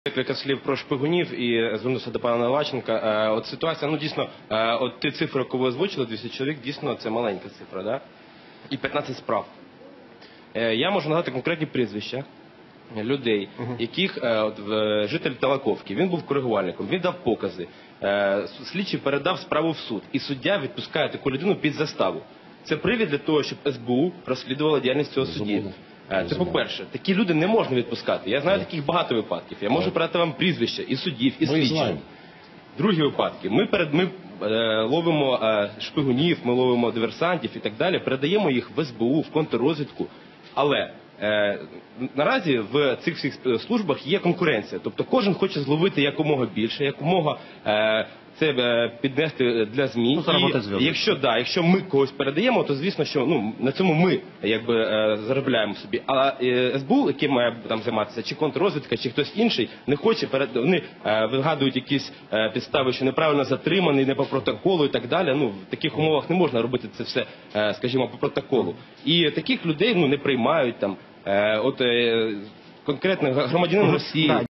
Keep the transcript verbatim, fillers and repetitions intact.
Декілька слів про шпигунів і звернувся до пана Наливайченка. От ситуація, ну дійсно, от ті цифри, яку ви озвучили, двісті чоловік, дійсно це маленька цифра, да? І п'ятнадцять справ. Я можу нагадати конкретні прізвища людей, uh-huh. яких, от, житель Талаковки, він був коригувальником, він дав покази, слідчий передав справу в суд, і суддя відпускає таку людину під заставу. Це привід для того, щоб ес бе у розслідувала діяльність цього судді. Це по-перше, такі люди не можна відпускати. Я знаю таких багато випадків. Я можу передати вам прізвища і суддів, і слідчих. Другі випадки. Ми, перед, ми е, ловимо е, шпигунів, ми ловимо диверсантів і так далі, передаємо їх в ес бе у, в контррозвідку. Але е, наразі в цих всіх службах є конкуренція. Тобто кожен хоче зловити якомога більше, якомога е, це піднести для ЗМІ. Ну, і якщо, да, якщо ми когось передаємо, то звісно, що ну, на цьому ми якби, е, заробляємо собі. А е, ес бе у, яким має там займатися, чи контррозвідка, чи хтось інший, не хоче, перед... вони е, вигадують якісь е, підстави, що неправильно затриманий, не по протоколу і так далі. Ну, в таких умовах не можна робити це все, е, скажімо, по протоколу. І таких людей ну, не приймають там. Е, от е, конкретно громадянин Росії.